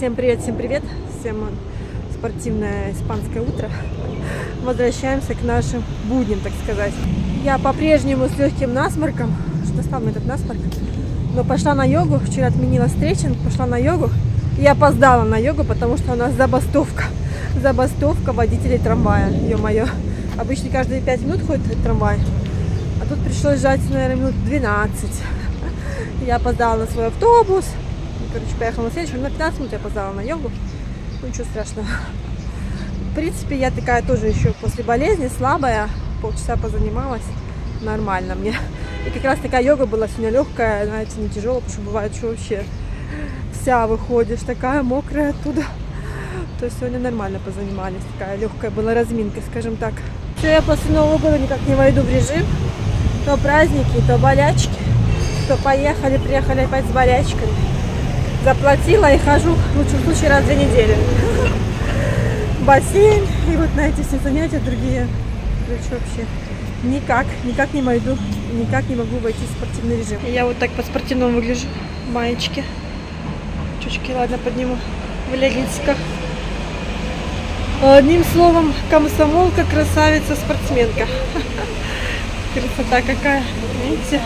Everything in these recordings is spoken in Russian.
Всем привет, всем спортивное испанское утро. Возвращаемся к нашим будням, так сказать. Я по-прежнему с легким насморком, что стал мне этот насморк, но пошла на йогу, вчера отменила встречу, пошла на йогу и опоздала на йогу, потому что у нас забастовка водителей трамвая, ё-моё. Обычно каждые 5 минут ходит трамвай, а тут пришлось ждать, наверное, минут 12. Я опоздала на свой автобус. Короче, поехала на следующий, на 15 минут я опоздала на йогу. Ну, ничего страшного. В принципе, я такая тоже еще после болезни, слабая. Полчаса позанималась. Нормально мне. И как раз такая йога была сегодня легкая, знаете, не тяжелая, потому что бывает, что вообще вся выходишь, такая мокрая оттуда. То есть сегодня нормально позанимались. Такая легкая была разминка, скажем так. Все, я после Нового года никак не войду в режим. То праздники, то болячки. То приехали опять с болячками. Заплатила и хожу, в лучшем случае, раз в 2 недели. Бассейн и вот на эти все занятия другие. Короче, вообще никак не войду, никак не могу войти в спортивный режим. Я вот так по-спортивному выгляжу в маечке. Чучки, ладно, подниму в леггинсиках. Одним словом, комсомолка, красавица, спортсменка. Красота какая, видите?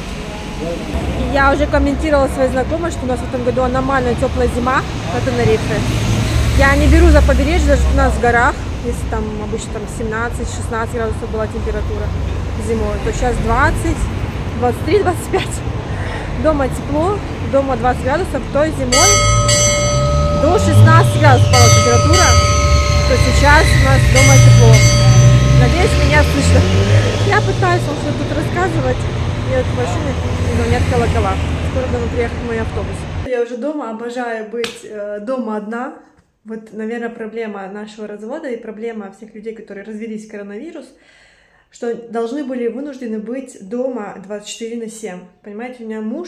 Я уже комментировала своей знакомой, что у нас в этом году аномально теплая зима на Тенерифе. Я не беру за побережье, даже у нас в горах, если там обычно 17-16 градусов была температура зимой, то сейчас 20, 23, 25. Дома тепло, дома 20 градусов, то зимой до 16 градусов была температура, то сейчас у нас дома тепло. Надеюсь, меня слышно. Я пытаюсь вам что-то тут рассказывать. Едут машины, звонят колокола. Скоро должен приехать мой автобус. Я уже дома, обожаю быть дома одна. Вот, наверное, проблема нашего развода и проблема всех людей, которые развелись в коронавирус, что должны были вынуждены быть дома 24/7. Понимаете, у меня муж,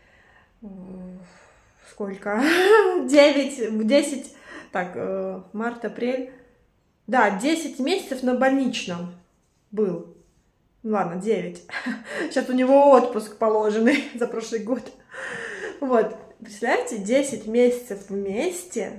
сколько? 10, так, март, апрель, да, 10 месяцев на больничном был. Ладно, 9. Сейчас у него отпуск положенный за прошлый год. Вот, представляете, 10 месяцев вместе.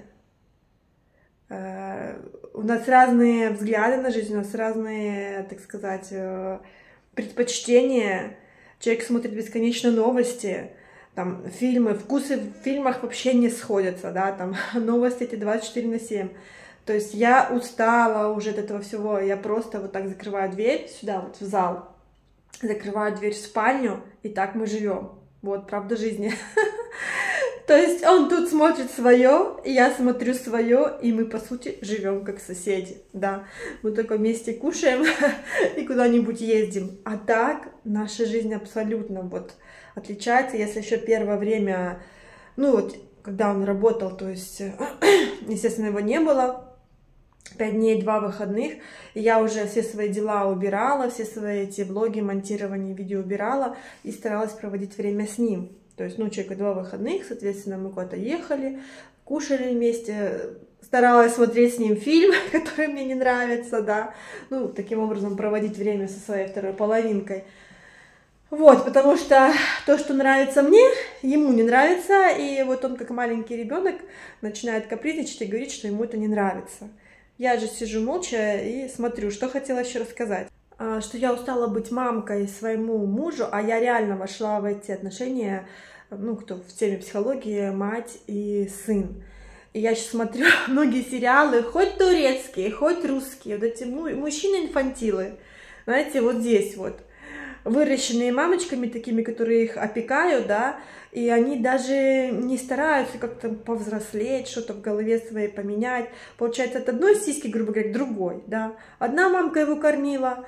У нас разные взгляды на жизнь, у нас разные, так сказать, предпочтения. Человек смотрит бесконечно новости, там, фильмы, вкусы в фильмах вообще не сходятся, да, там, новости эти 24/7. То есть я устала уже от этого всего, я просто вот так закрываю дверь сюда, вот в зал, закрываю дверь в спальню, и так мы живем. Вот, правда жизни. То есть он тут смотрит свое, я смотрю свое, и мы, по сути, живем как соседи, да. Мы только вместе кушаем и куда-нибудь ездим. А так наша жизнь абсолютно вот отличается, если еще первое время, ну вот, когда он работал, то есть, естественно, его не было. 5 дней, 2 выходных, и я уже все свои дела убирала, все свои эти влоги, монтирование видео убирала и старалась проводить время с ним. То есть, ну, человека 2 выходных, соответственно, мы куда-то ехали, кушали вместе, старалась смотреть с ним фильм, который мне не нравится, да, ну, таким образом проводить время со своей второй половинкой. Вот, потому что то, что нравится мне, ему не нравится, и вот он, как маленький ребенок, начинает капризничать и говорить, что ему это не нравится. Я же сижу молча и смотрю, что хотела еще рассказать. Что я устала быть мамкой своему мужу, а я реально вошла в эти отношения, ну, кто в теме психологии, мать и сын. И я сейчас смотрю многие сериалы, хоть турецкие, хоть русские, вот эти мужчины-инфантилы, знаете, вот здесь вот, выращенные мамочками такими, которые их опекают, да, и они даже не стараются как-то повзрослеть, что-то в голове своей поменять. Получается, от одной сиськи, грубо говоря, к другой, да. Одна мамка его кормила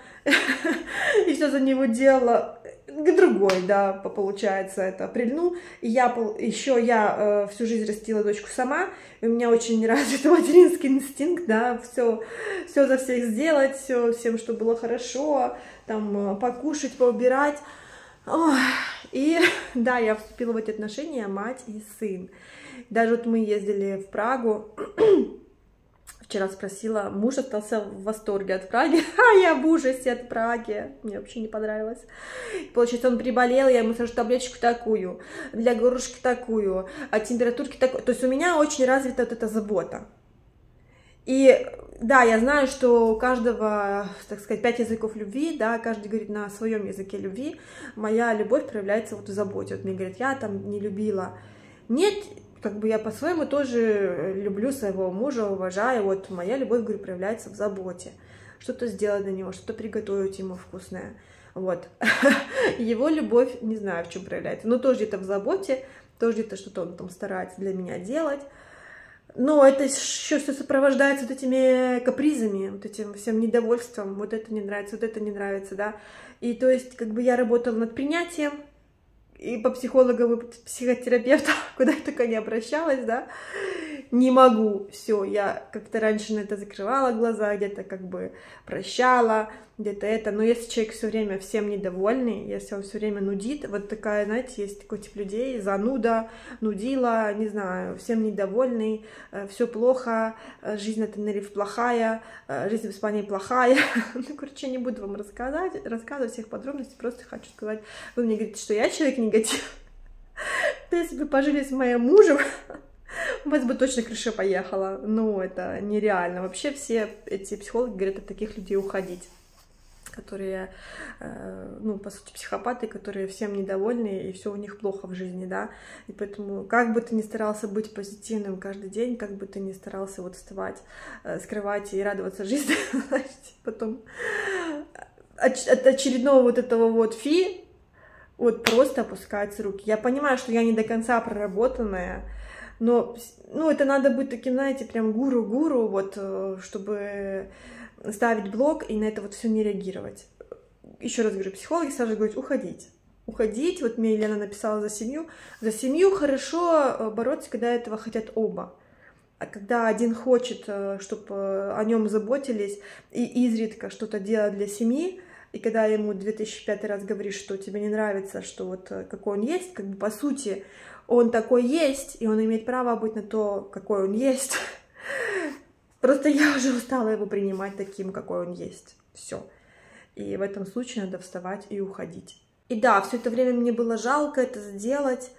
и все за него делала, к другой, да, получается, это прильну. И я всю жизнь растила дочку сама, и у меня очень развит материнский инстинкт, да, все за всех сделать, все всем, чтобы было хорошо, там, покушать, поубирать. Ой. И да, я вступила в эти отношения, мать и сын. Даже вот мы ездили в Прагу Вчера спросила, муж остался в восторге от Праги, а я в ужасе от Праги, мне вообще не понравилось. Получается, он приболел, я ему сразу таблеточку такую, для горлышки такую, а температурки такой. То есть у меня очень развита вот эта забота. И да, я знаю, что у каждого, так сказать, 5 языков любви, да, каждый говорит на своем языке любви. Моя любовь проявляется вот в заботе. Вот мне говорят, я там не любила. Нет, как бы я по-своему тоже люблю своего мужа, уважаю. Вот моя любовь, говорю, проявляется в заботе. Что-то сделать для него, что-то приготовить ему вкусное. Вот. Его любовь, не знаю, в чем проявляется. Но тоже где-то в заботе, тоже где-то что-то он там старается для меня делать. Но это еще все сопровождается вот этими капризами, вот этим всем недовольством. Вот это не нравится, вот это не нравится, да. И то есть, как бы я работала над принятием, и по психологам, и по психотерапевтам, куда я только не обращалась, да, не могу, все, я как-то раньше на это закрывала глаза, где-то как бы прощала, где-то это, но если человек все время всем недовольный, если он все время нудит, вот такая, знаете, есть такой тип людей, зануда, нудила, не знаю, всем недовольный, все плохо, жизнь на Тенерифе плохая, жизнь в Испании плохая, ну, короче, я не буду вам рассказывать всех подробностей, просто хочу сказать, вы мне говорите, что я человек негатив, то если бы пожили с моим мужем, у вас бы точно крыша поехала. Ну, это нереально. Вообще все эти психологи говорят от таких людей уходить, которые, ну, по сути, психопаты, которые всем недовольны, и все у них плохо в жизни, да. И поэтому, как бы ты ни старался быть позитивным каждый день, как бы ты ни старался вот вставать с кровати и радоваться жизни, значит, потом от очередного вот этого вот вот просто опускаются руки. Я понимаю, что я не до конца проработанная, но, ну, это надо быть таким, знаете, прям гуру-гуру, вот, чтобы ставить блок и на это вот все не реагировать. Еще раз говорю, психологи сразу говорят, уходить. Уходить, вот мне Елена написала за семью. За семью хорошо бороться, когда этого хотят оба. А когда один хочет, чтобы о нем заботились, и изредка что-то делать для семьи, и когда ему 2005 раз говоришь, что тебе не нравится, что вот какой он есть, как бы по сути он такой есть, и он имеет право быть на то, какой он есть. Просто я уже устала его принимать таким, какой он есть. Все. И в этом случае надо вставать и уходить. И да, все это время мне было жалко это сделать.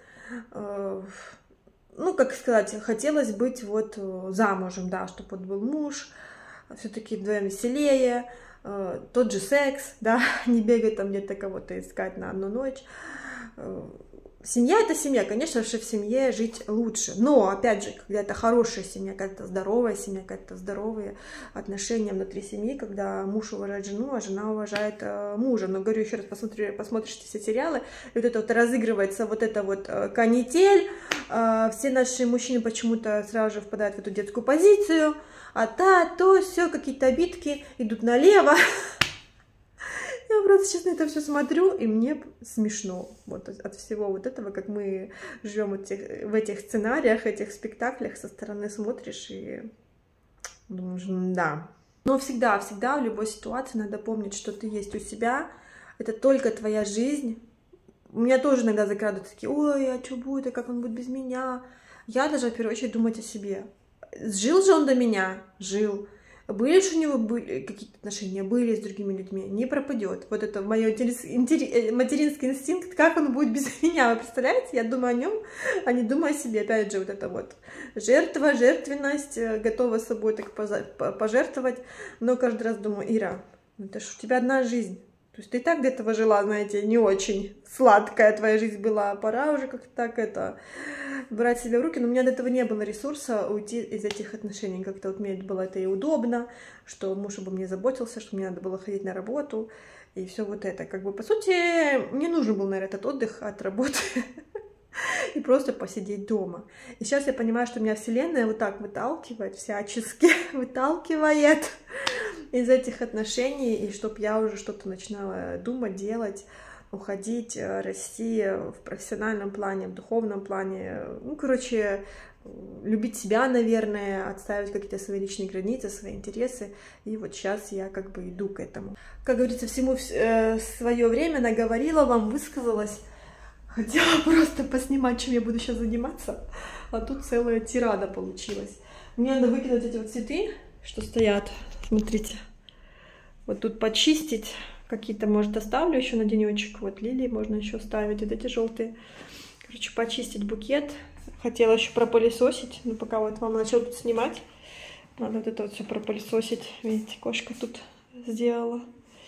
Ну, как сказать, хотелось быть вот замужем, да, чтобы вот был муж, все-таки вдвоем веселее, тот же секс, да, не бегать там где-то кого-то искать на одну ночь. Семья — это семья, конечно же, в семье жить лучше, но, опять же, когда это хорошая семья, когда это здоровая семья, когда это здоровые отношения внутри семьи, когда муж уважает жену, а жена уважает мужа. Но, говорю еще раз, посмотрите все сериалы, и вот это вот разыгрывается вот эта вот канитель, все наши мужчины почему-то сразу же впадают в эту детскую позицию, а то, все, какие-то обидки идут налево. Я просто сейчас на это все смотрю, и мне смешно вот от всего вот этого, как мы живем в этих сценариях, этих спектаклях, со стороны смотришь и думаешь, да. Но всегда в любой ситуации надо помнить, что ты есть у себя, это только твоя жизнь. У меня тоже иногда закрадываются такие, ой, а что будет, а как он будет без меня? Я должна в первую очередь думать о себе. Жил же он до меня? Жил. Были же у него какие-то отношения, были с другими людьми, не пропадет. Вот это мой материнский инстинкт, как он будет без меня, вы представляете? Я думаю о нем, а не думаю о себе. Опять же, вот это вот жертва, жертвенность, готова собой так пожертвовать, но каждый раз думаю, Ира, это ж у тебя одна жизнь. То есть ты и так где-то жила, знаете, не очень сладкая твоя жизнь была, пора уже как-то так это брать себя в руки, но у меня до этого не было ресурса уйти из этих отношений, как-то вот мне было это и удобно, что муж обо мне заботился, что мне надо было ходить на работу, и все вот это, как бы, по сути, мне нужен был, наверное, этот отдых от работы и просто посидеть дома. И сейчас я понимаю, что меня Вселенная вот так выталкивает, всячески выталкивает из этих отношений, и чтобы я уже что-то начинала думать, делать, уходить, расти в профессиональном плане, в духовном плане, ну, короче, любить себя, наверное, отстаивать какие-то свои личные границы, свои интересы, и вот сейчас я как бы иду к этому. Как говорится, всему свое время, наговорила вам, высказалась, хотела просто поснимать, чем я буду сейчас заниматься, а тут целая тирада получилась. Мне надо выкинуть эти вот цветы, что стоят. Смотрите. Вот тут почистить. Какие-то, может, оставлю еще на денечек. Вот лилии можно еще ставить. Вот эти желтые. Короче, почистить букет. Хотела еще пропылесосить. Но пока вот мама начала тут снимать. Надо вот это вот все пропылесосить. Видите, кошка тут сделала.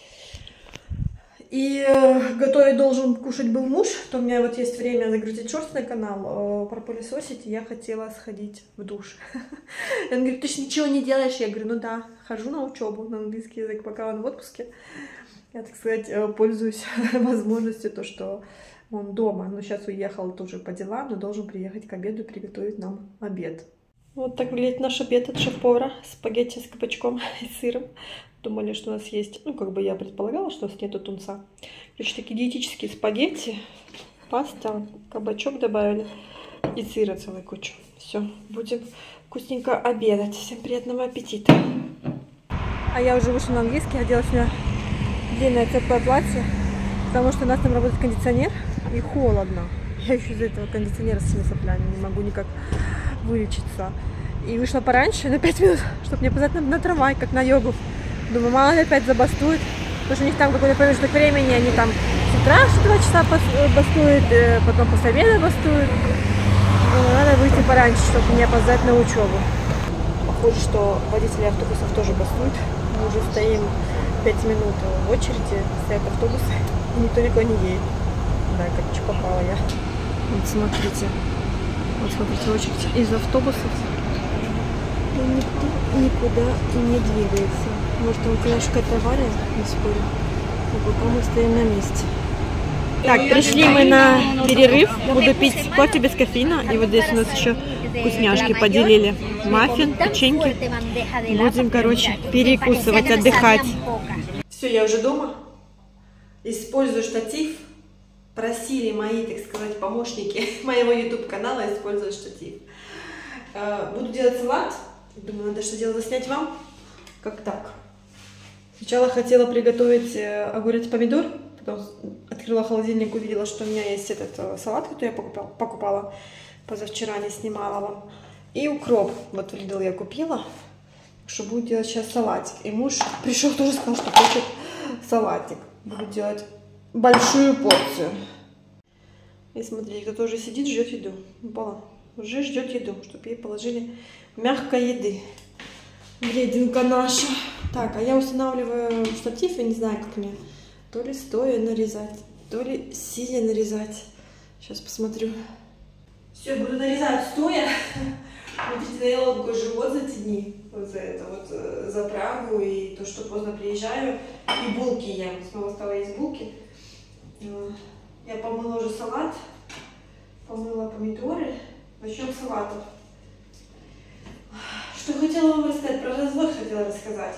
И готовить должен кушать был муж, то у меня вот есть время загрузить шорт на канал, пропылесосить, и я хотела сходить в душ. Он говорит, ты ж ничего не делаешь? Я говорю, ну да, хожу на учебу, на английский язык, пока он в отпуске. Я, так сказать, пользуюсь возможностью, то, что он дома. Но сейчас уехал тоже по делам, но должен приехать к обеду и приготовить нам обед. Вот так выглядит наш обед от шеф-повара. Спагетти с кабачком и сыром. Думали, что у нас есть, ну, как бы я предполагала, что у нас нету тунца. Короче, такие диетические спагетти, паста, кабачок добавили и сыра целую кучу. Все, будем вкусненько обедать. Всем приятного аппетита. А я уже вышла на английский, одела сегодня длинное теплое платье, потому что у нас там работает кондиционер и холодно. Я еще из-за этого кондиционера с этими соплями не могу никак вылечиться. И вышла пораньше, на 5 минут, чтобы мне позать на трамвай, как на йогу. Думаю, мало ли опять забастуют, потому что у них там какой-то промежуток времени, они там с утра 2 часа бастуют, потом после обеда бастуют. Надо выйти пораньше, чтобы не опоздать на учебу. Похоже, что водители автобусов тоже бастуют. Мы уже стоим 5 минут в очереди, стоят автобусы, и никто никуда не едет. Да, короче, попала я. Вот смотрите, очередь из автобусов. И никто никуда не двигается. Может, там, конечно, какая-то авария, не спорю. Но пока мы стоим на месте. Так, пришли мы на перерыв. Буду пить кофе без кофеина. И вот здесь у нас еще вкусняшки поделили. Маффин, печеньки. Будем, короче, перекусывать, отдыхать. Все, я уже дома. Использую штатив. Просили мои, так сказать, помощники моего YouTube-канала использовать штатив. Буду делать салат. Думаю, надо что делать, заснять вам. Как так? Сначала хотела приготовить огурец, помидор. Потом открыла холодильник, увидела, что у меня есть этот салат, который я покупала. Позавчера не снимала вам. И укроп. Вот в Lidl я купила. Что буду делать сейчас салатик. И муж пришел, тоже сказал, что хочет салатик. Буду делать большую порцию. И смотрите, кто-то уже сидит, ждет еду. Уже ждет еду, чтобы ей положили мягкой еды. Врединка наша. Так, а я устанавливаю штатив, я не знаю, как мне. То ли стоя нарезать, то ли сидя нарезать. Сейчас посмотрю. Все, буду нарезать стоя. Смотрите, наела такой живот за эти дни. Вот за это вот, за Прагу и то, что поздно приезжаю. И булки ем. Снова стала есть булки. Я помыла уже салат. Помыла помидоры. Начнем с салатов. Что хотела вам рассказать? Про развод хотела рассказать.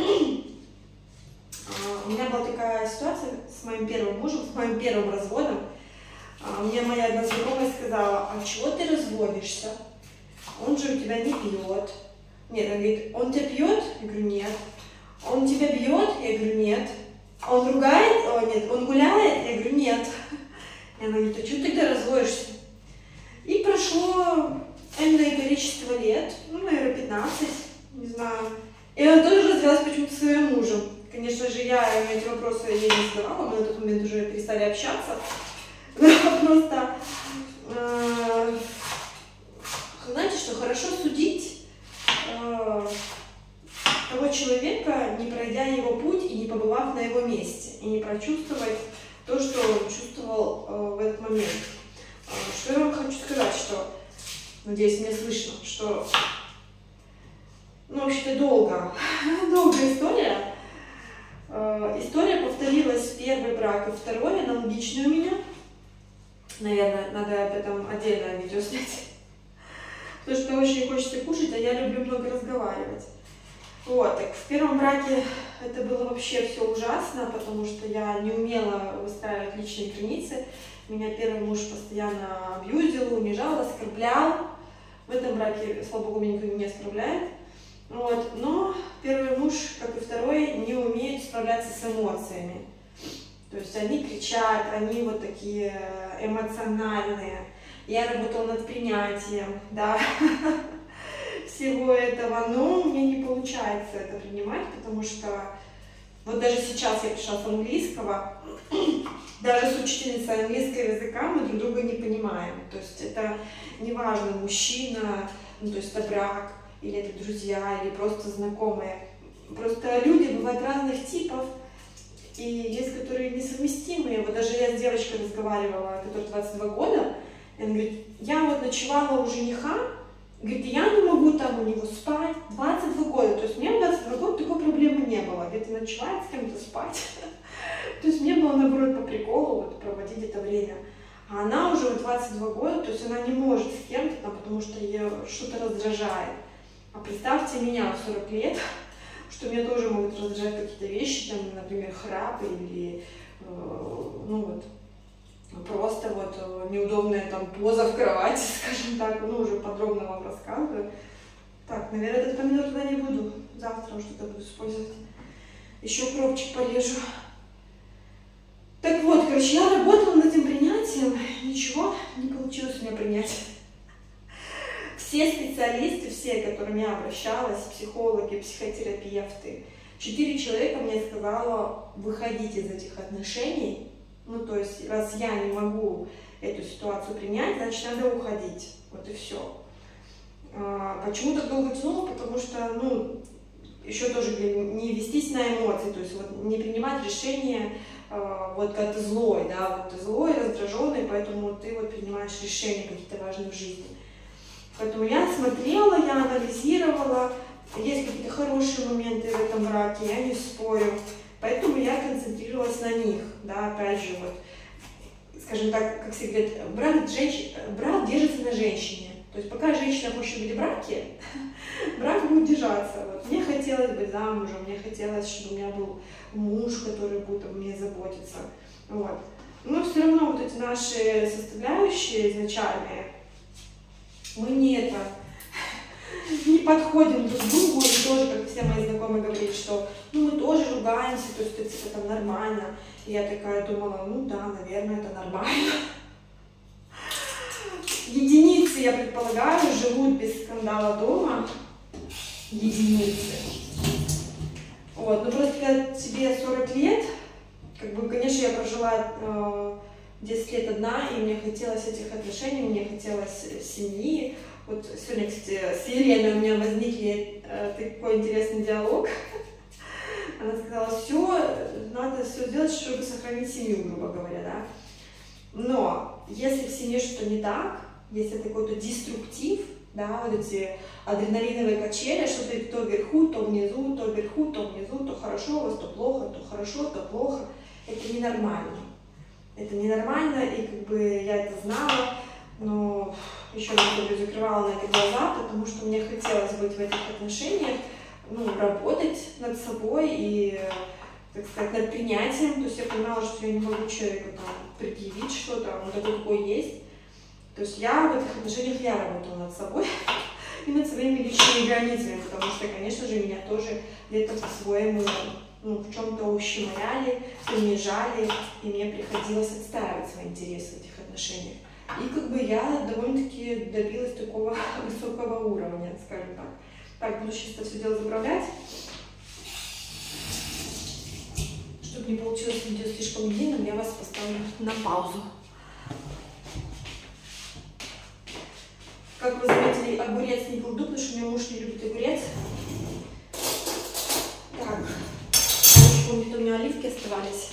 У меня была такая ситуация с моим первым мужем, с моим первым разводом. Мне моя одна знакомая сказала, а чего ты разводишься? Он же у тебя не пьет. Нет, она говорит, он тебя пьет? Я говорю, нет. Он тебя бьет? Я говорю, нет. Он ругает? О, нет. Он гуляет? Я говорю, нет. И она говорит, а чего ты тогда разводишься? И прошло энное количество лет, ну, наверное, 15, не знаю. И она тоже развелась почему-то своим мужем. Конечно же, я эти вопросы ей не задавала, мы на тот момент уже перестали общаться. Просто, знаете, что хорошо судить того человека, не пройдя его путь и не побывав на его месте, и не прочувствовать то, что он чувствовал в этот момент. Что я вам хочу сказать, что, надеюсь, меня слышно, что, ну, вообще-то долгая история. История повторилась, первый брак и второй, аналогичный у меня. Наверное, надо об этом отдельное видео снять. Потому что очень хочется кушать, а я люблю много разговаривать. Вот, так в первом браке это было вообще все ужасно, потому что я не умела выстраивать личные границы. Меня первый муж постоянно абьюзил, унижал, оскорблял. В этом браке, слава богу, меня никто не оскорбляет. Вот. Но первый муж, как и второй, не умеет справляться с эмоциями. То есть они кричат, они вот такие эмоциональные. Я работала над принятием, да. всего этого, но мне не получается это принимать, потому что вот даже сейчас я пришла с английского, даже с учительницей английского языка мы друг друга не понимаем. То есть это неважно, мужчина, ну, то есть это брак, или это друзья, или просто знакомые. Просто люди бывают разных типов, и есть, которые несовместимые. Вот даже я с девочкой разговаривала, которой 22 года, и она говорит, я вот ночевала у жениха, говорит, я не могу там у него спать 22 года. То есть мне в 22 года такой проблемы не было, где-то ночевать, с кем-то спать. То есть мне было, наоборот, по приколу вот, проводить это время. А она уже в 22 года, то есть она не может с кем-то, там, потому что ее что-то раздражает. А представьте меня в 40 лет, что меня тоже могут раздражать какие-то вещи, там, например, храп или, ну вот, просто вот неудобная там поза в кровати, скажем так, ну уже подробно вам рассказываю. Так, наверное, этот помидор туда не буду, завтра что-то буду использовать. Еще укропчик порежу. Так вот, короче, я работала над этим принятием, ничего не получилось у меня принять. Все специалисты, все, к которым я обращалась, психологи, психотерапевты, 4 человека мне сказало, выходите из этих отношений. Ну, то есть, раз я не могу эту ситуацию принять, значит, надо уходить. Вот и все. Почему так долго тянуло? Потому что, ну, еще тоже не вестись на эмоции, то есть вот не принимать решения, вот когда ты злой, да, вот ты злой, раздраженный, поэтому ты вот принимаешь решения какие-то важные в жизни. Поэтому я смотрела, я анализировала, есть какие-то хорошие моменты в этом браке, я не спорю. Поэтому я концентрировалась на них, да, опять же, вот, скажем так, как все говорят, брак держится на женщине. То есть пока женщина хочет быть в браке, брак будет держаться. Вот. Мне хотелось быть замужем, мне хотелось, чтобы у меня был муж, который будет обо мне заботиться. Вот. Но все равно вот эти наши составляющие изначальные, мы не подходим друг к другу, и тоже, как все мои знакомые говорят, что ну, мы тоже ругаемся, то есть это типа там нормально. И я такая думала, ну да, наверное, это нормально. Единицы, я предполагаю, живут без скандала дома. Единицы. Вот, ну просто когда тебе 40 лет, как бы, конечно, я прожила 10 лет одна, и мне хотелось этих отношений, мне хотелось семьи. Вот сегодня, кстати, с Еленой у меня возник такой интересный диалог. Она сказала, надо все сделать, чтобы сохранить семью, грубо говоря, да. Но если в семье что-то не так, если это какой-то деструктив, да, вот эти адреналиновые качели, что ты то вверху, то внизу, то вверху, то внизу, то хорошо у вас, то плохо, то хорошо, то плохо, это ненормально. Это ненормально, и как бы я это знала, но еще раз закрывала на это глаза, потому что мне хотелось быть в этих отношениях, ну, работать над собой и, так сказать, над принятием. То есть я понимала, что я не могу человеку там предъявить что-то, он такой, какой есть. То есть я в этих отношениях я работала над собой и над своими личными границами, потому что, конечно же, меня тоже где-то по-своему, ну, в чем-то ущемляли, унижали, и мне приходилось отстаивать свои интересы в этих отношениях. И как бы я довольно-таки добилась такого высокого уровня, скажем так. Так, буду сейчас это все дело заправлять, чтобы не получилось видео слишком длинным, я вас поставлю на паузу. Как вы заметили, огурец не кладу, потому что у меня муж не любит огурец. Так, помните, у меня оливки оставались.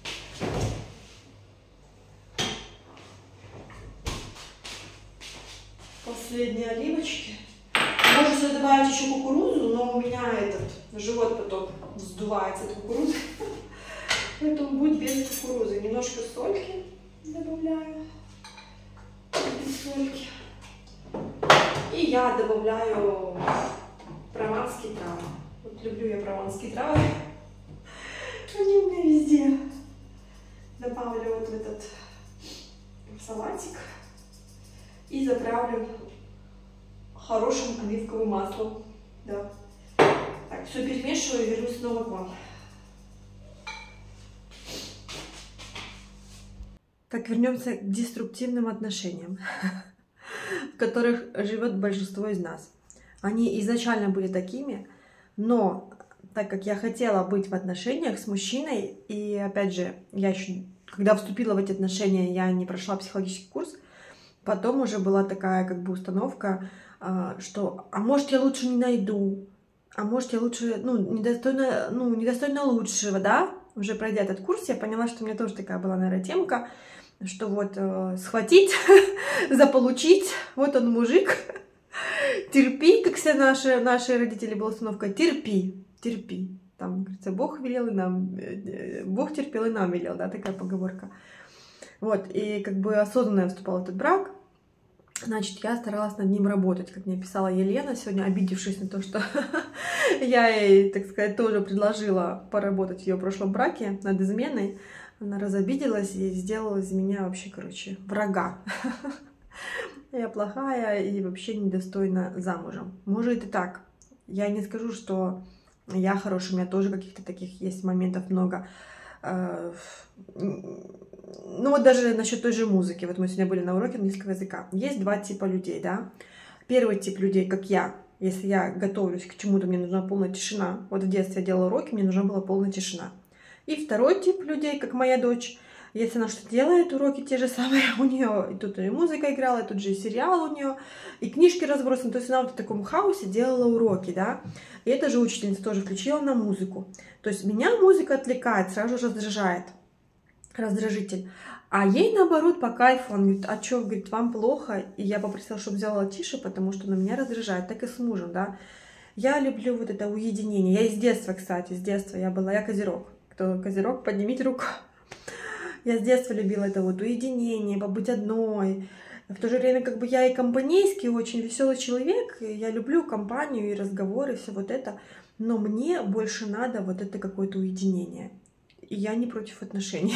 Последние оливочки. Можно сюда добавить еще кукурузу, но у меня живот потом вздувается от кукурузы. Поэтому будет без кукурузы. Немножко сольки добавляю. Без сольки. И я добавляю прованские травы. Вот люблю я прованские травы. Они у меня везде. Добавлю вот в этот салатик. И заправлю хорошим оливковым маслом. Да. Так, все перемешиваю и вернусь снова к вам. Так, вернемся к деструктивным отношениям, в которых живет большинство из нас. Они изначально были такими, но так как я хотела быть в отношениях с мужчиной, и опять же, я еще, когда вступила в эти отношения, я не прошла психологический курс, потом уже была такая как бы установка, что, а может, я лучше не найду, а может, я лучше, недостойна лучшего, да? Уже пройдя этот курс, я поняла, что у меня тоже такая была, наверное, темка, что вот схватить, заполучить, вот он мужик, терпи, как все наши родители, была установка, терпи, терпи. Там, говорится, Бог велел и нам, Бог терпел и нам велел, да, такая поговорка. Вот, и как бы осознанно я вступала в этот брак, значит, я старалась над ним работать, как мне писала Елена сегодня, обидевшись на то, что я ей, так сказать, тоже предложила поработать в ее прошлом браке над изменой. Она разобиделась и сделала из меня вообще, короче, врага. Я плохая и вообще недостойна замужем. Может и так. Я не скажу, что я хорошая, у меня тоже каких-то таких есть моментов много. Ну вот даже насчет той же музыки. Вот мы сегодня были на уроке английского языка. Есть два типа людей, да. Первый тип людей, как я. Если я готовлюсь к чему-то, мне нужна полная тишина. Вот в детстве я делала уроки, мне нужна была полная тишина. И второй тип людей, как моя дочь. Если она что-то делает, уроки те же самые у нее, и тут и музыка играла, и тут же и сериал у нее, и книжки разбросаны. То есть она вот в таком хаосе делала уроки, да. И эта же учительница тоже включила на музыку. То есть меня музыка отвлекает, сразу же раздражает, раздражитель. А ей наоборот по кайфу. Он говорит, а что, говорит, вам плохо? И я попросила, чтобы сделала тише, потому что на меня раздражает. Так и с мужем, да. Я люблю вот это уединение. Я из детства, кстати, я козерог. Кто козерог, поднимите руку. Я с детства любила это вот уединение, побыть одной. В то же время как бы я и компанейский, очень веселый человек. И я люблю компанию и разговоры, все вот это. Но мне больше надо вот это какое-то уединение. И я не против отношений.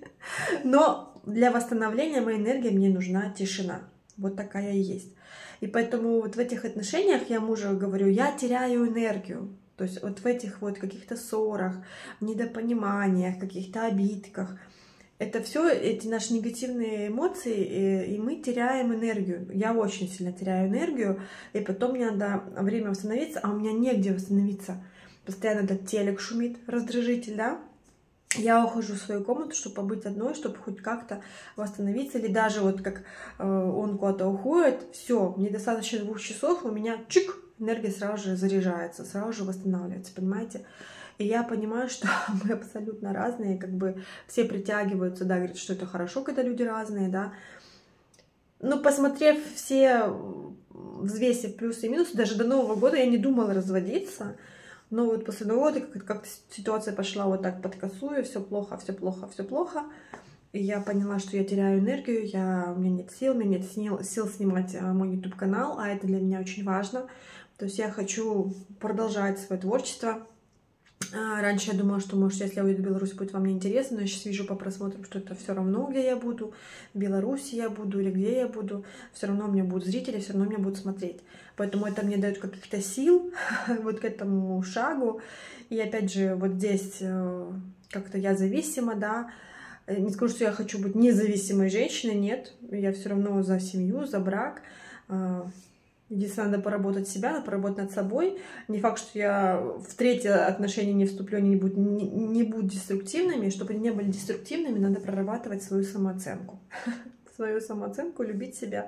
Но для восстановления моей энергии мне нужна тишина. Вот такая и есть. И поэтому вот в этих отношениях я мужу говорю, я теряю энергию. То есть вот в этих вот каких-то ссорах, недопониманиях, каких-то обидках. Это все эти наши негативные эмоции, и мы теряем энергию. Я очень сильно теряю энергию, и потом мне надо время восстановиться, а у меня негде восстановиться. Постоянно этот телек шумит, раздражитель, да? Я ухожу в свою комнату, чтобы побыть одной, чтобы хоть как-то восстановиться. Или даже вот как он куда-то уходит, все, мне достаточно 2 часов, у меня чик, энергия сразу же заряжается, сразу же восстанавливается, понимаете? И я понимаю, что мы абсолютно разные, как бы все притягиваются, да, говорят, что это хорошо, когда люди разные, да. Но посмотрев все, взвесив плюсы и минусы, даже до Нового года я не думала разводиться. Но вот после Нового года как-то ситуация пошла вот так под косую, все плохо, все плохо, все плохо. И я поняла, что я теряю энергию, у меня нет сил, у меня нет сил снимать мой YouTube-канал, а это для меня очень важно. То есть я хочу продолжать свое творчество. Раньше я думала, что, может, если я уеду в Беларусь, будет вам неинтересно, но я сейчас вижу по просмотрам, что это все равно, где я буду, в Беларуси я буду или где я буду, все равно у меня будут зрители, все равно меня будут смотреть. Поэтому это мне дает каких-то сил вот к этому шагу. И опять же, вот здесь как-то я зависима, да. Не скажу, что я хочу быть независимой женщиной, нет. Я все равно за семью, за брак. Единственное, надо поработать себя, надо поработать над собой. Не факт, что я в третье отношения не вступлю, они не будут деструктивными. Чтобы они не были деструктивными, надо прорабатывать свою самооценку. Свою самооценку, любить себя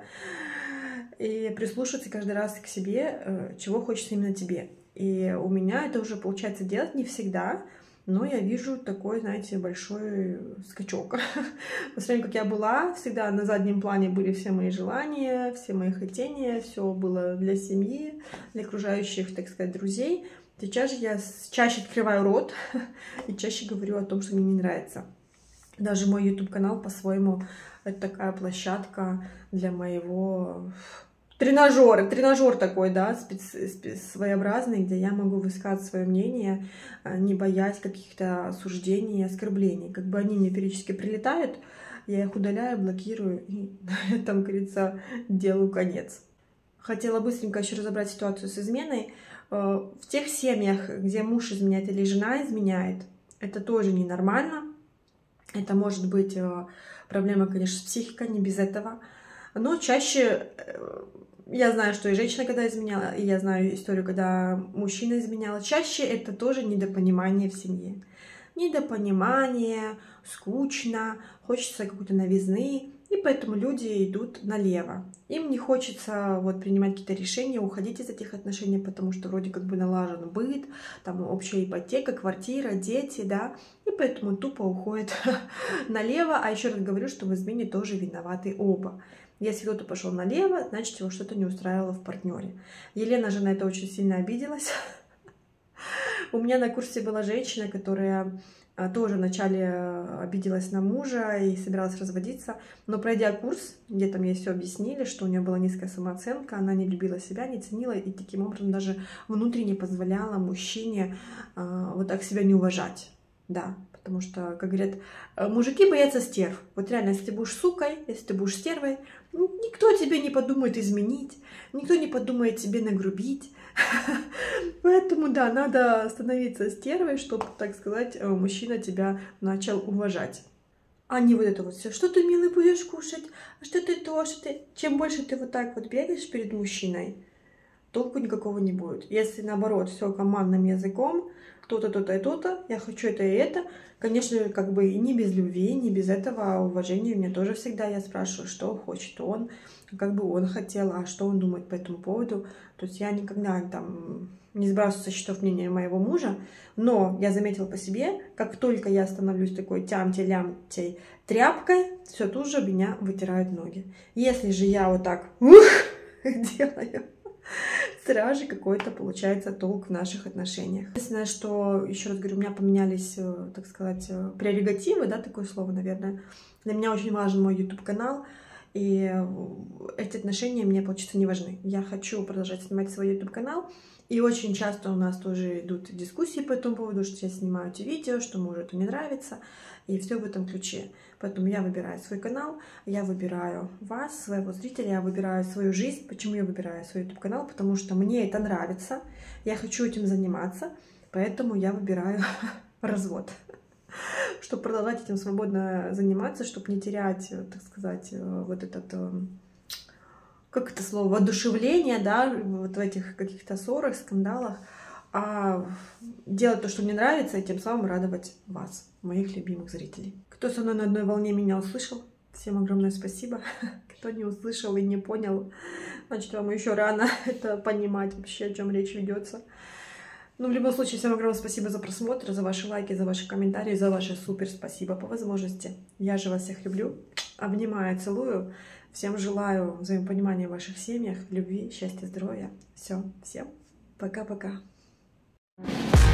и прислушиваться каждый раз к себе, чего хочется именно тебе. И у меня это уже получается делать не всегда, но я вижу такой, знаете, большой скачок. По сравнению, как я была, всегда на заднем плане были все мои желания, все мои хотения, все было для семьи, для окружающих, так сказать, друзей. Сейчас же я чаще открываю рот и чаще говорю о том, что мне не нравится. Даже мой YouTube-канал по-своему это такая площадка для моего... Тренажер такой, да, своеобразный, где я могу высказать свое мнение, не боясь каких-то осуждений и оскорблений. Как бы они мне периодически прилетают, я их удаляю, блокирую и на этом, как говорится, делаю конец. Хотела быстренько еще разобрать ситуацию с изменой. В тех семьях, где муж изменяет или жена изменяет, это тоже ненормально. Это может быть проблема, конечно, с психикой, не без этого. Но чаще Я знаю, что и женщина когда изменяла, и я знаю историю, когда мужчина изменял. Чаще это тоже недопонимание в семье. Недопонимание, скучно, хочется какой-то новизны, и поэтому люди идут налево. Им не хочется вот принимать какие-то решения, уходить из этих отношений, потому что вроде как бы налажен быт, там общая ипотека, квартира, дети, да, и поэтому тупо уходит налево. А еще раз говорю, что в измене тоже виноваты оба. Если кто-то пошел налево, значит, его что-то не устраивало в партнере. Елена же на это очень сильно обиделась. У меня на курсе была женщина, которая тоже вначале обиделась на мужа и собиралась разводиться, но пройдя курс, где там ей все объяснили, что у нее была низкая самооценка, она не любила себя, не ценила и таким образом даже внутренне позволяла мужчине вот так себя не уважать. Да, потому что, как говорят, мужики боятся стерв. Вот реально, если ты будешь сукой, если ты будешь стервой, никто тебе не подумает изменить, никто не подумает тебе нагрубить. Поэтому, да, надо становиться стервой, чтобы, так сказать, мужчина тебя начал уважать. А не вот это вот все, что ты, милый, будешь кушать, а что ты то, что ты... Чем больше ты вот так вот бегаешь перед мужчиной, толку никакого не будет. Если, наоборот, все командным языком, то-то, то-то и то-то, я хочу это и это, конечно, как бы и не без любви, не без этого уважения. У меня тоже всегда я спрашиваю, что хочет он, как бы он хотел, а что он думает по этому поводу. То есть я никогда там не сбрасываю со счетов мнения моего мужа, но я заметила по себе, как только я становлюсь такой тямтей-лямтей тряпкой, все тут же меня вытирают ноги. Если же я вот так делаю, сразу же какой-то получается толк в наших отношениях. Единственное, что, еще раз говорю, у меня поменялись, так сказать, прерогативы, да, такое слово, наверное. Для меня очень важен мой YouTube-канал, и эти отношения мне, получается, не важны. Я хочу продолжать снимать свой YouTube-канал, и очень часто у нас тоже идут дискуссии по этому поводу, что я снимаю эти видео, что мужу это не нравится, и все в этом ключе. Поэтому я выбираю свой канал, я выбираю вас, своего зрителя, я выбираю свою жизнь. Почему я выбираю свой YouTube-канал? Потому что мне это нравится, я хочу этим заниматься, поэтому я выбираю развод. Чтобы продолжать этим свободно заниматься, чтобы не терять, так сказать, вот этот... как это слово, воодушевление, да, вот в этих каких-то ссорах, скандалах, а делать то, что мне нравится, и тем самым радовать вас, моих любимых зрителей. Кто со мной на одной волне меня услышал, всем огромное спасибо. Кто не услышал и не понял, значит, вам еще рано это понимать вообще, о чем речь ведется. Но в любом случае, всем огромное спасибо за просмотр, за ваши лайки, за ваши комментарии, за ваше супер спасибо по возможности. Я же вас всех люблю, обнимаю, целую. Всем желаю взаимопонимания в ваших семьях, любви, счастья, здоровья. Все, всем пока-пока.